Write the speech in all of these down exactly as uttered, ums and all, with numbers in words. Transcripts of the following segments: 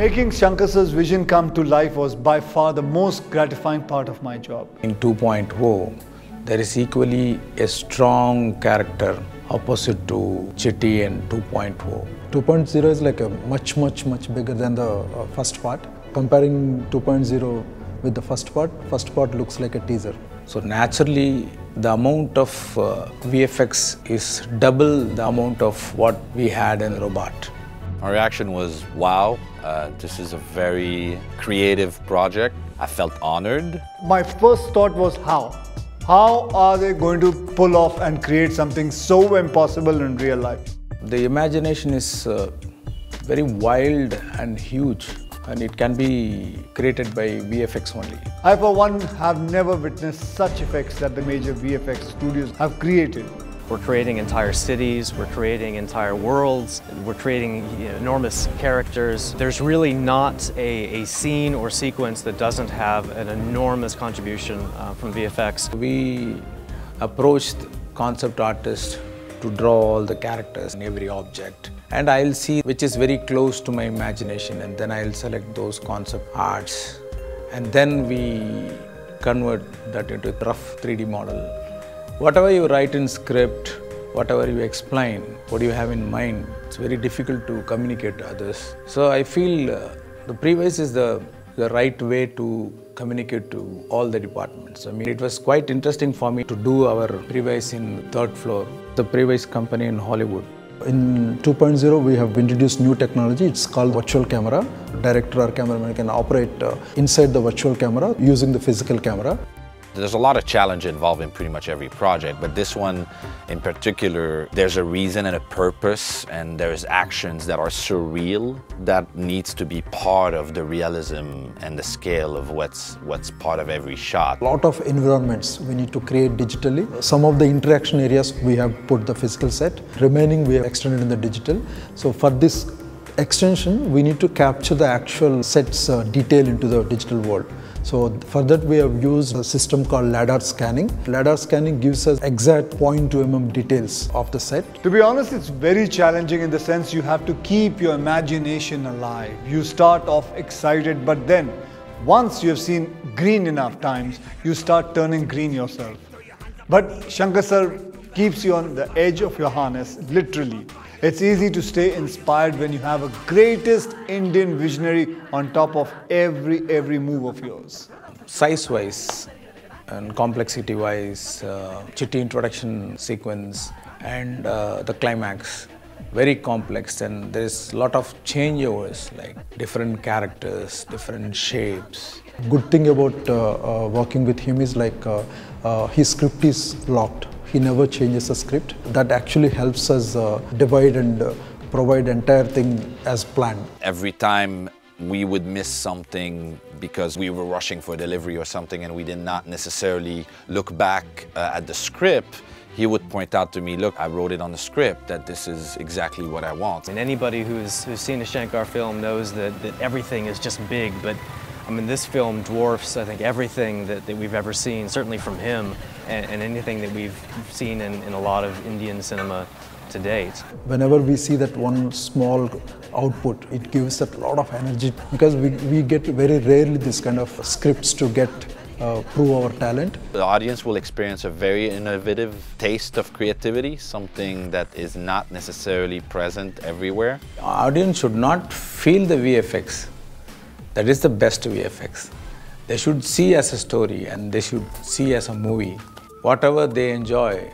Making Shankar Sir's vision come to life was by far the most gratifying part of my job. In two point oh, there is equally a strong character opposite to Chitti and two point oh. two point oh is like a much, much, much bigger than the uh, first part. Comparing two point oh with the first part, first part looks like a teaser. So naturally, the amount of uh, V F X is double the amount of what we had in Robot. My reaction was, wow, uh, this is a very creative project. I felt honored. My first thought was how? How are they going to pull off and create something so impossible in real life? The imagination is uh, very wild and huge, and it can be created by V F X only. I for one have never witnessed such effects that the major V F X studios have created. We're creating entire cities, we're creating entire worlds, we're creating you know, enormous characters. There's really not a, a scene or sequence that doesn't have an enormous contribution uh, from V F X. We approached concept artists to draw all the characters in every object. And I'll see which is very close to my imagination, and then I'll select those concept arts. And then we convert that into a rough three D model. Whatever you write in script, whatever you explain, what you have in mind, it's very difficult to communicate to others. So I feel uh, the pre-vise is the, the right way to communicate to all the departments. I mean, it was quite interesting for me to do our pre-vise in third floor, the pre-vise company in Hollywood. In two point oh, we have introduced new technology. It's called virtual camera. Director or cameraman can operate uh, inside the virtual camera using the physical camera. There's a lot of challenge involved in pretty much every project, but this one in particular, there's a reason and a purpose, and there's actions that are surreal that needs to be part of the realism and the scale of what's, what's part of every shot. A lot of environments we need to create digitally. Some of the interaction areas we have put the physical set, remaining we have extended in the digital. So for this extension, we need to capture the actual set's uh, detail into the digital world. So for that we have used a system called LiDAR scanning. LiDAR scanning gives us exact zero point two millimeter details of the set. To be honest, it's very challenging in the sense you have to keep your imagination alive. You start off excited, but then once you have seen green enough times, you start turning green yourself. But Shankar Sir keeps you on the edge of your harness, literally. It's easy to stay inspired when you have a greatest Indian visionary on top of every, every move of yours. Size-wise and complexity-wise, uh, Chitti introduction sequence and uh, the climax, very complex, and there's a lot of changeovers, like different characters, different shapes. Good thing about uh, uh, working with him is like uh, uh, his script is locked. He never changes the script. That actually helps us uh, divide and uh, provide entire thing as planned. Every time we would miss something because we were rushing for delivery or something and we did not necessarily look back uh, at the script, he would point out to me, look, I wrote it on the script that this is exactly what I want. And anybody who's, who's seen a Shankar film knows that, that everything is just big, but I mean, this film dwarfs, I think, everything that, that we've ever seen, certainly from him, and, and anything that we've seen in, in a lot of Indian cinema to date. Whenever we see that one small output, it gives a lot of energy, because we, we get very rarely this kind of scripts to get uh, prove our talent. The audience will experience a very innovative taste of creativity, something that is not necessarily present everywhere. The audience should not feel the V F X. That is the best V F X. They should see as a story and they should see as a movie. Whatever they enjoy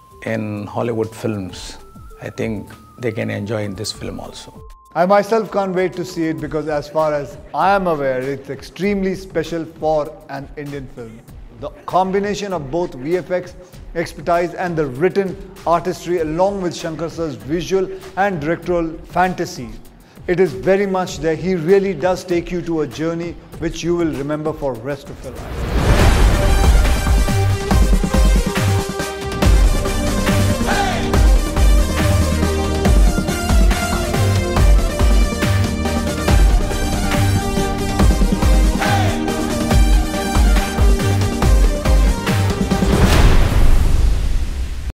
in Hollywood films, I think they can enjoy in this film also. I myself can't wait to see it because as far as I am aware, it's extremely special for an Indian film. The combination of both V F X expertise and the written artistry along with Shankar Sir's visual and directorial fantasy, it is very much there. He really does take you to a journey which you will remember for the rest of your life.